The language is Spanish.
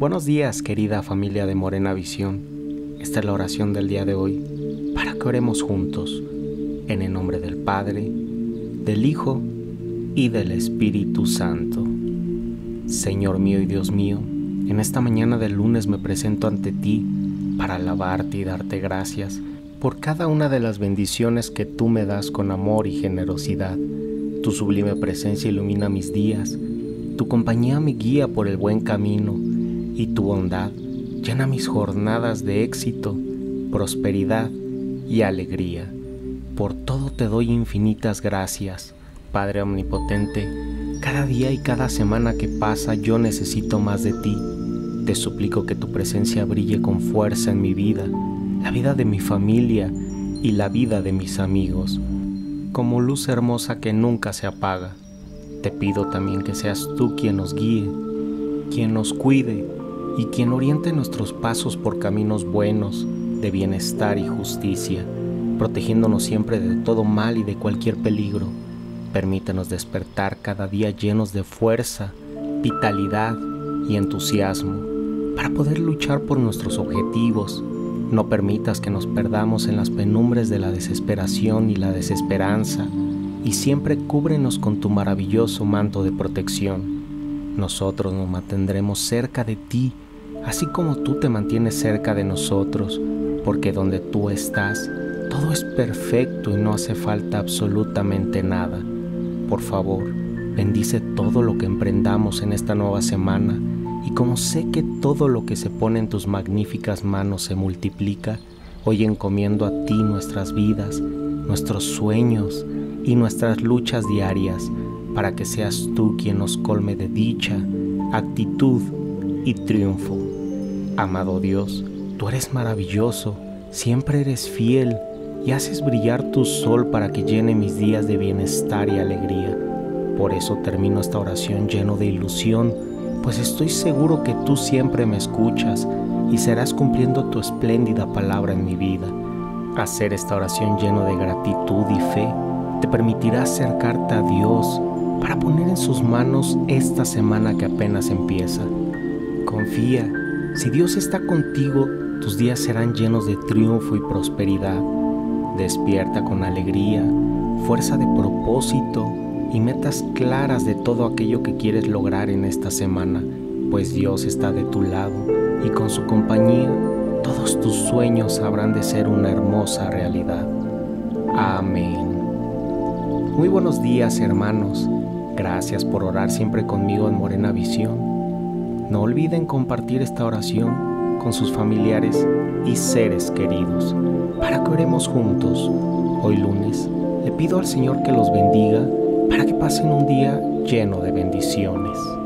Buenos días, querida familia de Morena Visión. Esta es la oración del día de hoy, para que oremos juntos, en el nombre del Padre, del Hijo y del Espíritu Santo. Señor mío y Dios mío, en esta mañana del lunes me presento ante ti para alabarte y darte gracias por cada una de las bendiciones que tú me das con amor y generosidad. Tu sublime presencia ilumina mis días, tu compañía me guía por el buen camino y tu bondad llena mis jornadas de éxito, prosperidad y alegría. Por todo te doy infinitas gracias, Padre Omnipotente. Cada día y cada semana que pasa yo necesito más de ti. Te suplico que tu presencia brille con fuerza en mi vida, la vida de mi familia y la vida de mis amigos, como luz hermosa que nunca se apaga. Te pido también que seas tú quien nos guíe, quien nos cuide y quien oriente nuestros pasos por caminos buenos, de bienestar y justicia, protegiéndonos siempre de todo mal y de cualquier peligro. Permítenos despertar cada día llenos de fuerza, vitalidad y entusiasmo para poder luchar por nuestros objetivos. No permitas que nos perdamos en las penumbres de la desesperación y la desesperanza, y siempre cúbrenos con tu maravilloso manto de protección. Nosotros nos mantendremos cerca de ti, así como tú te mantienes cerca de nosotros, porque donde tú estás, todo es perfecto y no hace falta absolutamente nada. Por favor, bendice todo lo que emprendamos en esta nueva semana, y como sé que todo lo que se pone en tus magníficas manos se multiplica, hoy encomiendo a ti nuestras vidas, nuestros sueños y nuestras luchas diarias, para que seas tú quien nos colme de dicha, actitud y triunfo. Amado Dios, tú eres maravilloso, siempre eres fiel y haces brillar tu sol para que llene mis días de bienestar y alegría. Por eso termino esta oración lleno de ilusión, pues estoy seguro que tú siempre me escuchas y serás cumpliendo tu espléndida palabra en mi vida. Hacer esta oración lleno de gratitud y fe te permitirá acercarte a Dios para poner en sus manos esta semana que apenas empieza. Confía, si Dios está contigo, tus días serán llenos de triunfo y prosperidad. Despierta con alegría, fuerza de propósito y metas claras de todo aquello que quieres lograr en esta semana, pues Dios está de tu lado y con su compañía todos tus sueños habrán de ser una hermosa realidad. Amén. Muy buenos días, hermanos. Gracias por orar siempre conmigo en Morena Visión. No olviden compartir esta oración con sus familiares y seres queridos, para que oremos juntos. Hoy lunes, le pido al Señor que los bendiga para que pasen un día lleno de bendiciones.